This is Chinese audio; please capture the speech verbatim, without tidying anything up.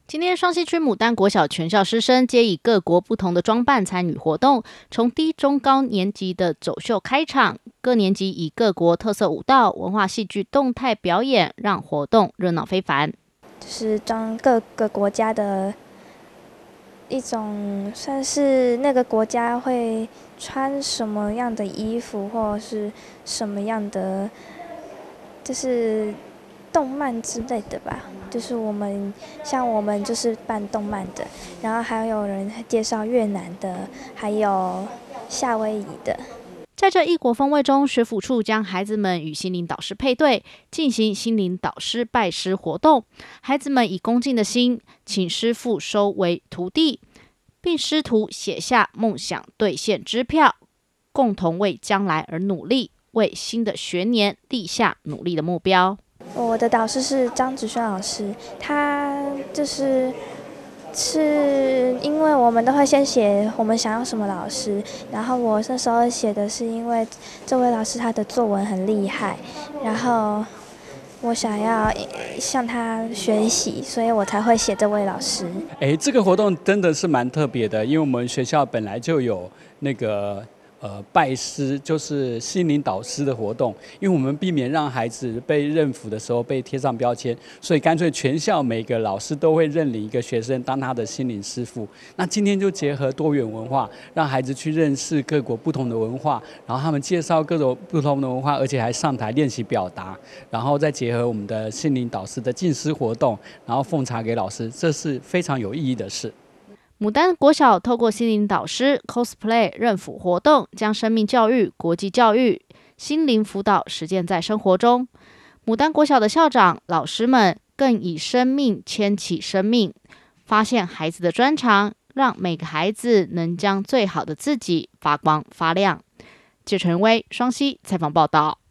今天双溪区牡丹国小全校师生皆以各国不同的装扮参与活动，从低、中、高年级的走秀开场，各年级以各国特色舞蹈、文化戏剧动态表演，让活动热闹非凡。 就是装各个国家的一种，算是那个国家会穿什么样的衣服，或者是什么样的，就是动漫之类的吧。就是我们像我们就是扮动漫的，然后还有人介绍越南的，还有夏威夷的。 在这异国风味中，学府处将孩子们与心灵导师配对，进行心灵导师拜师活动。孩子们以恭敬的心，请师父收为徒弟，并师徒写下梦想兑现支票，共同为将来而努力，为新的学年立下努力的目标。 我的导师是张子轩老师，他就是是因为我们都会先写我们想要什么老师，然后我那时候写的是因为这位老师他的作文很厉害，然后我想要向他学习，所以我才会写这位老师。 哎，这个活动真的是蛮特别的，因为我们学校本来就有那个呃拜师，就是心灵导师的活动，因为我们避免让孩子被认辅的时候被贴上标签，所以干脆全校每个老师都会认领一个学生当他的心灵师傅。那今天就结合多元文化，让孩子去认识各国不同的文化，然后他们介绍各种不同的文化，而且还上台练习表达，然后再结合我们的心灵导师的敬师活动，然后奉茶给老师，这是非常有意义的事。 牡丹国小透过心灵导师 cosplay 认辅活动，将生命教育、国际教育、心灵辅导实践在生活中。牡丹国小的校长、老师们更以生命牵起生命，发现孩子的专长，让每个孩子能将最好的自己发光发亮。谢晨威双溪采访报道。